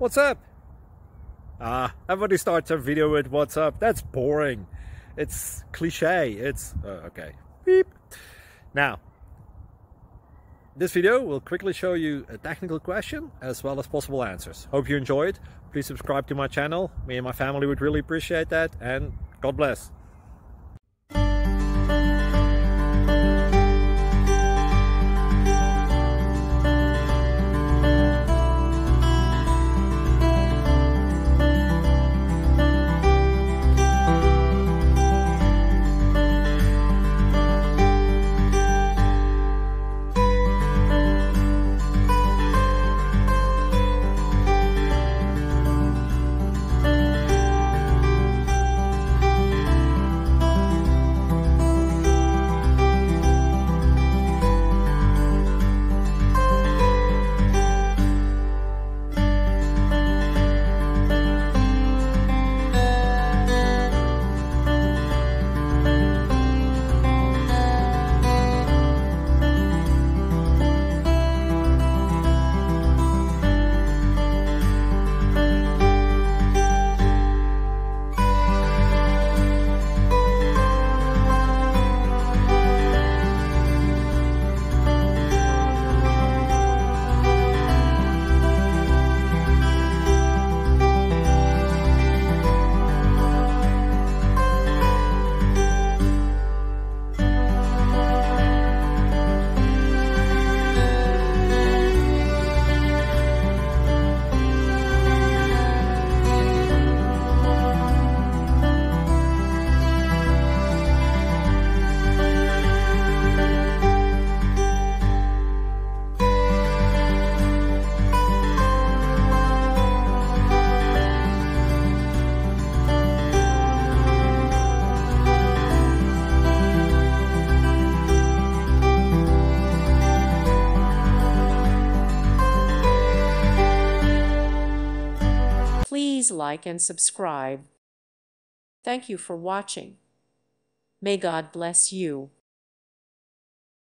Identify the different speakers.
Speaker 1: What's up? Everybody starts a video with what's up. That's boring. It's cliche. It's okay. Beep. Now, this video will quickly show you a technical question as well as possible answers. Hope you enjoyed. Please subscribe to my channel. Me and my family would really appreciate that, and God bless.
Speaker 2: Please like and subscribe. Thank you for watching. May God bless you.